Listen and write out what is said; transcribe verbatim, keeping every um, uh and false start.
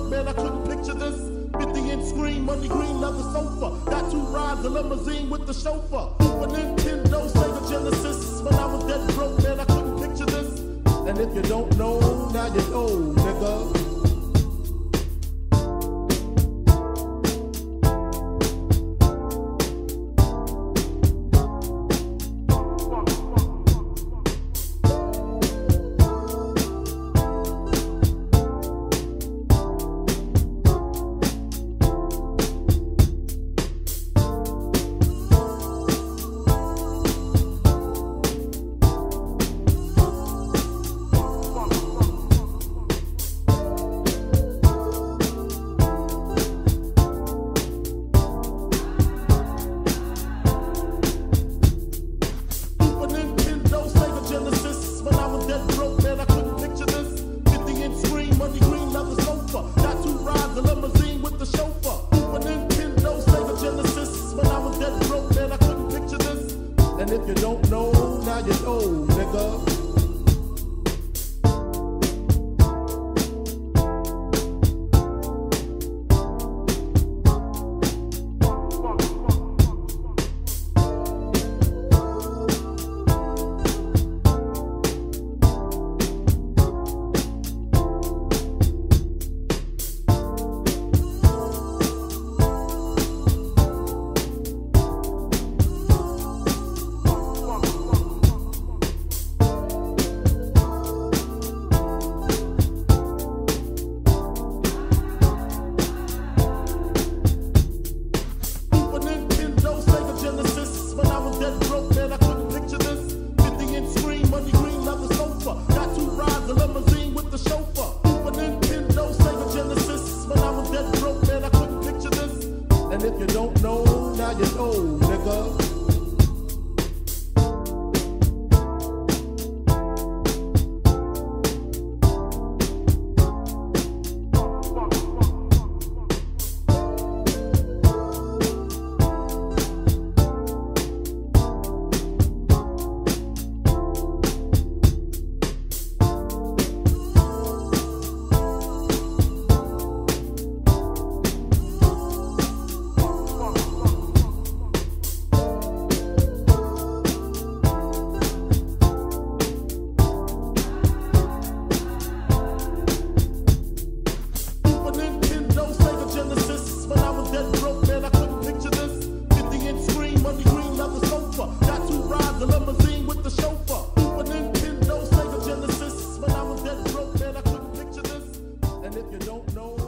broke, man, I couldn't picture this. fifty inch screen, money green, leather sofa. Got two rides, a limousine with the chauffeur. Super Nintendo, Sega Genesis. When I was dead broke, man, I couldn't picture this. And if you don't know, now you know, nigga. And if you don't know, now you know, nigga. And if you don't know, now you know, nigga. And if you don't know